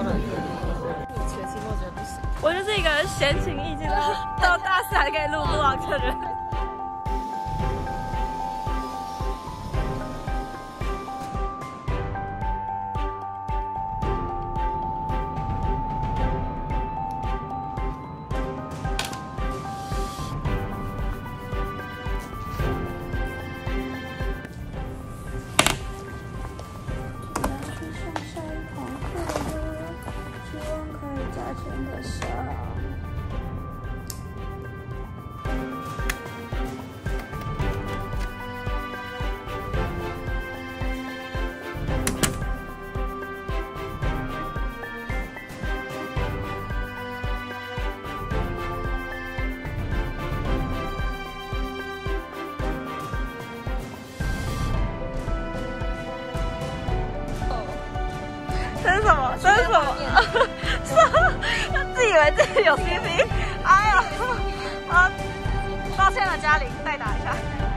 多人。 前期我觉得不行。 我就是一个闲情逸致的，到大四还可以录vlog的人。这是什么？这是什么？自以为自己有 CP， 哎呀，抱歉了，嘉玲，代打一下。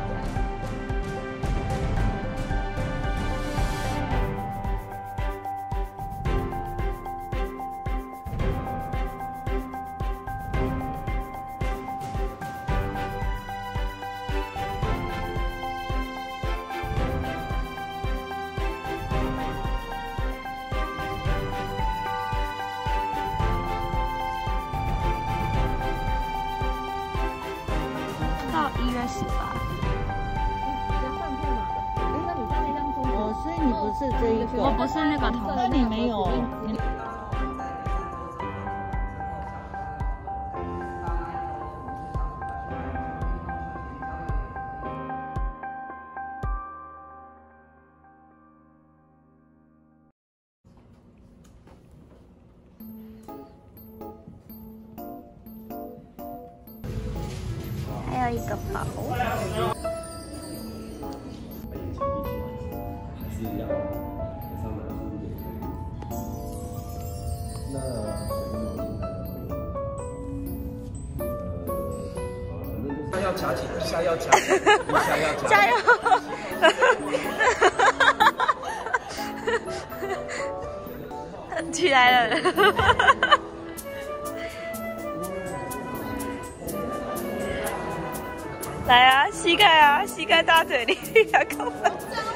到1月18。 那你在那张中哦，所以你不是这一个， 我不是那个同事， 那你没有。 还有一个包。 要夹紧，一下要夹紧，一下要夹紧。 加油！起来了。来啊，膝盖啊，膝盖大腿里2公分。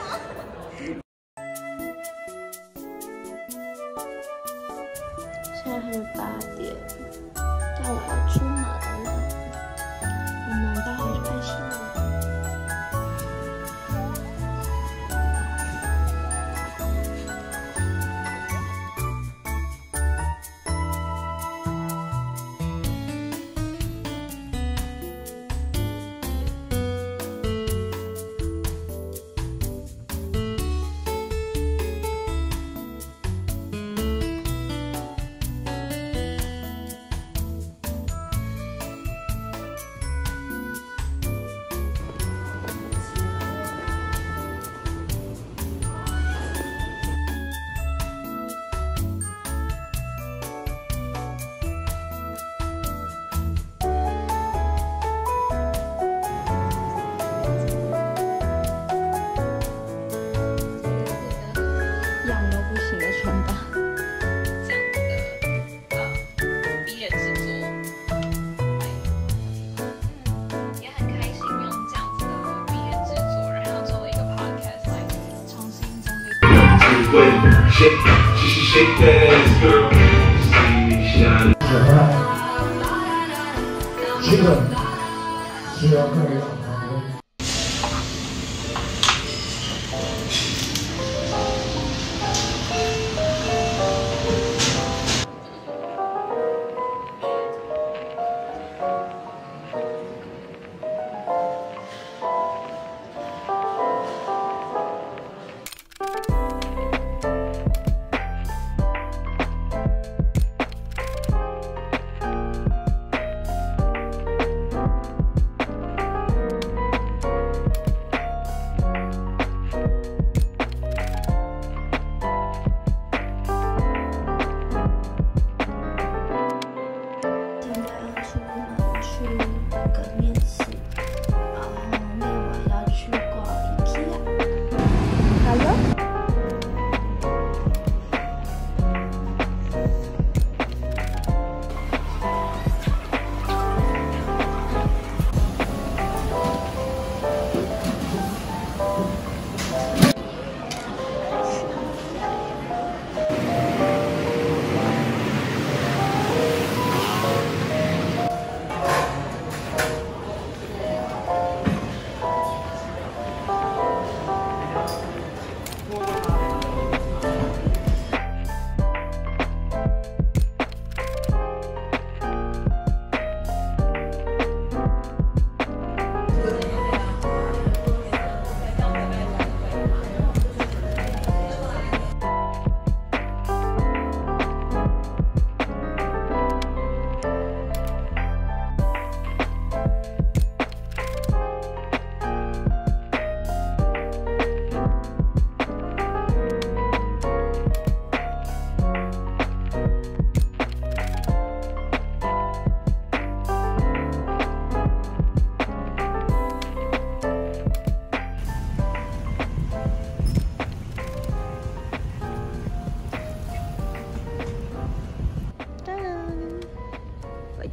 现在是8点，但我要出门了。我们待会就开始了。痒都不行的穿搭。 这样的毕业制作，也很开心用这样子的毕业制作，然后作为一个 podcast 来重新整理。 基本需要各位。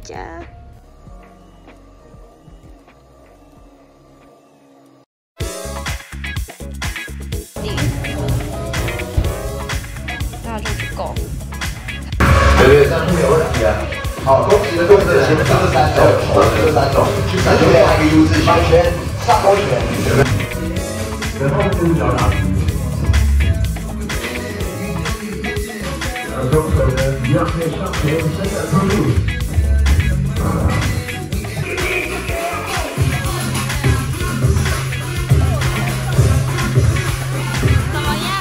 家。那就去够。 对，这样就没有问题啊。好，恭喜的动作先上这3种，这3种，那就来一个 U 字形圈，上勾拳，然后是脚打平。都可能一样可以上前伸展出去。 怎么样？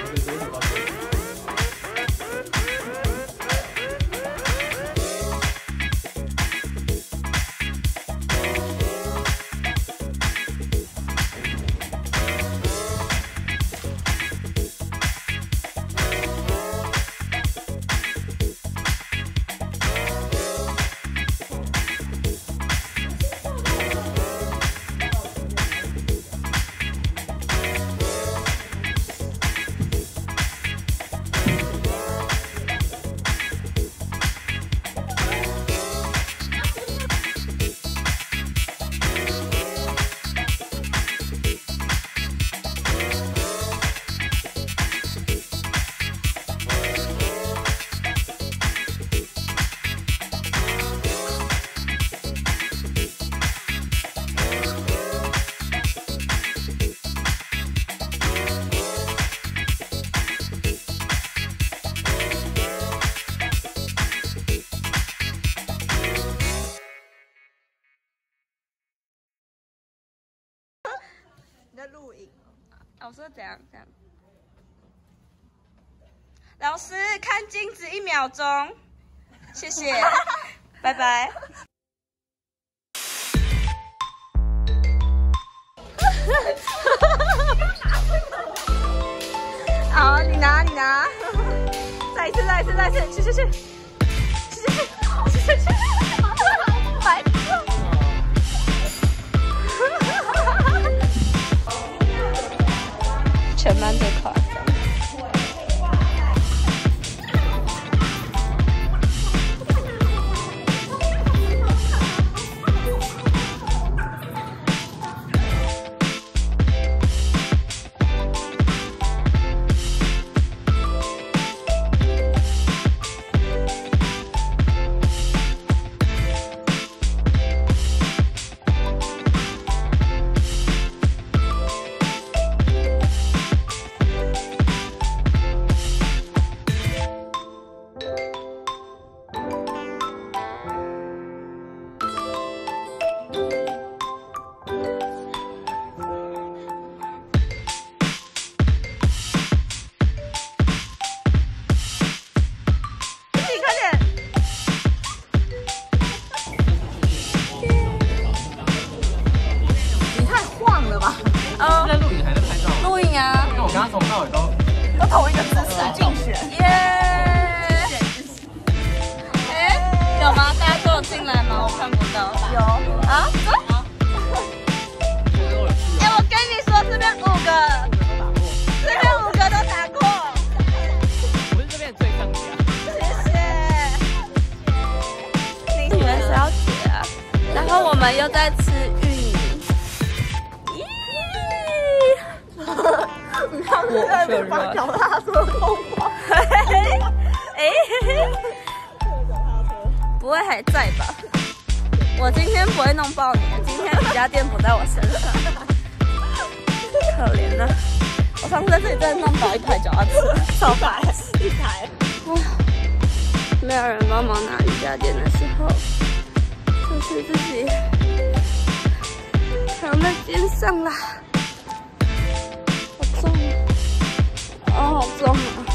你在录影？ 我说怎样？老师看镜子1秒钟，谢谢，拜拜。好，你拿，再一次，去，白痴。全班最夸张。 在录影还能拍照？ 录影啊！ 因为我刚刚从头到尾都同一个姿势竞选。 耶！哎，有吗？大家都有进来吗？我看不到。 有啊？哎，我跟你说，这边5个，这边5个都打过。 我是这边最上家。 谢谢。你们是要姐啊？然后我们又在吃芋泥。 你看我在那把脚踏车弄坏。 不会还在吧？我今天不会弄爆你，今天瑜伽垫不在我身上，可怜了。我上次在这里真的弄倒1台脚踏车， 超白1台。 哇，没有人帮忙拿瑜伽垫的时候，就是自己扛在肩上啦。好重啊！哦，好重啊！